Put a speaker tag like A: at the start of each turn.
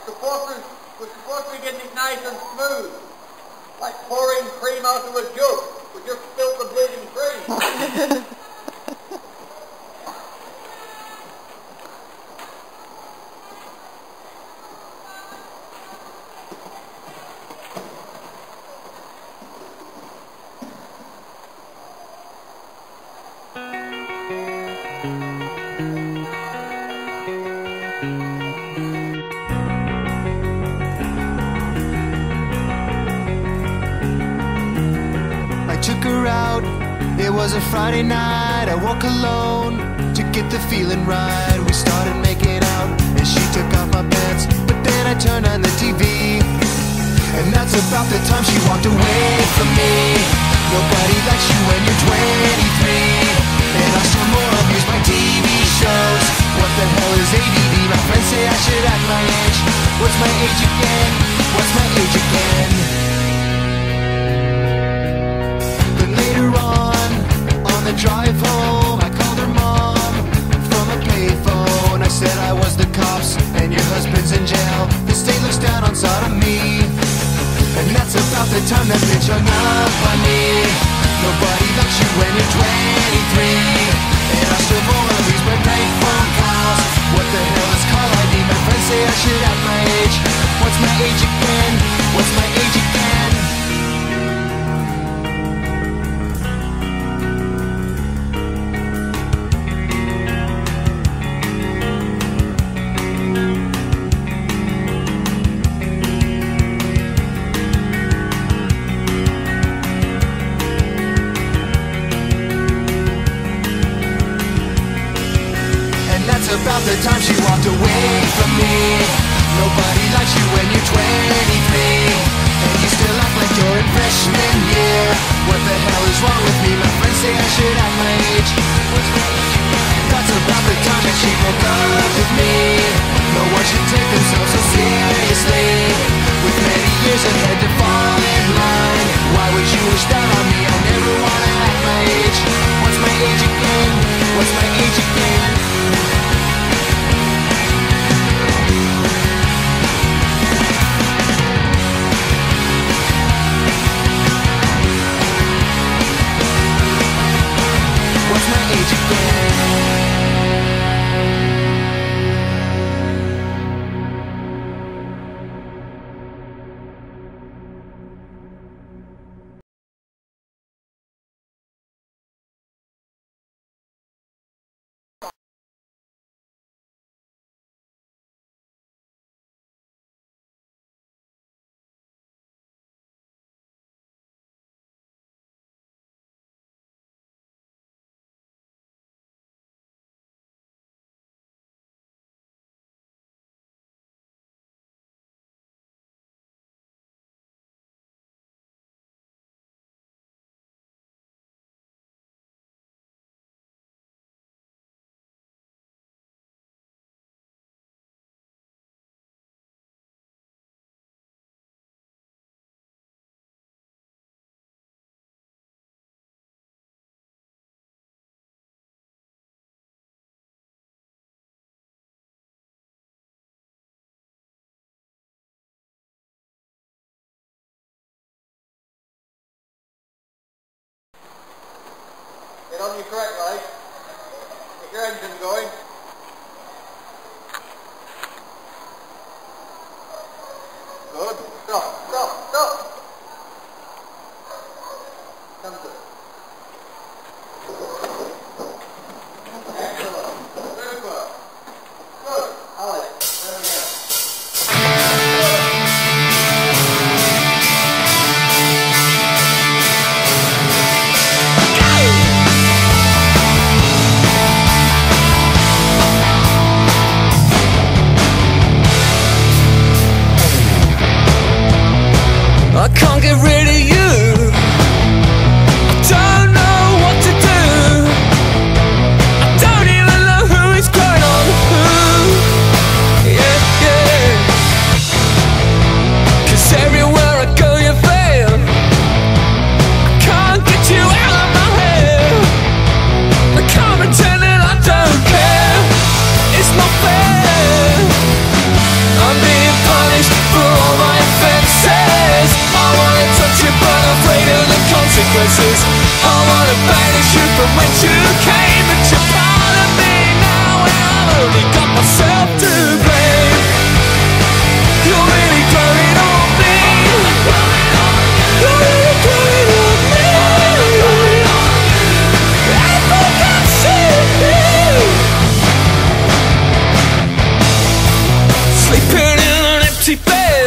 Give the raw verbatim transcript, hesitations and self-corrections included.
A: We're supposed to, we're supposed to be getting it nice and smooth. Like pouring cream out of a jug. We just spilled the bleeding cream.
B: Took her out, it was a Friday night. I woke alone to get the feeling right. We started making out and she took off my pants, but then I turned on the T V, and that's about the time she walked away from me. Nobody likes you when you're twenty-three, and I still more abuse my T V shows. What the hell is A D D? My friends say I should act my age. What's my age again? What's my age again? On the drive home, I called her mom from a payphone. I said I was the cops and your husband's in jail. The state looks down on sodomy, and that's about the time that bitch hung up on me. Nobody likes you when you're twenty-three, and I still wanna lose my bank phone calls. What the hell is call I D? My friends say I should act my age. What's my age again? What's my age again? About the time she walked away from me. Nobody likes you when you're twenty-three, and you still act like you're in freshman year. What the hell is wrong with me? My friends say I should act my age. That's about the time that she broke up with me. No one should take themselves so seriously, with many years ahead to fall in line. Why would you wish that on me? I never wanna act my age. What's my age again? What's my age again? What's my age again?
A: Get on your correct leg. Get your engine going. Good. Stop, stop, stop. Come to it. Excellent. Super. Good. Alex, there we go.
B: choices. I wanna banish you from whence you came, but you're part of me now, and I've only got myself to blame. You're really growing on me. You're really growing on me. I think I'm seeing sleeping in an empty bed.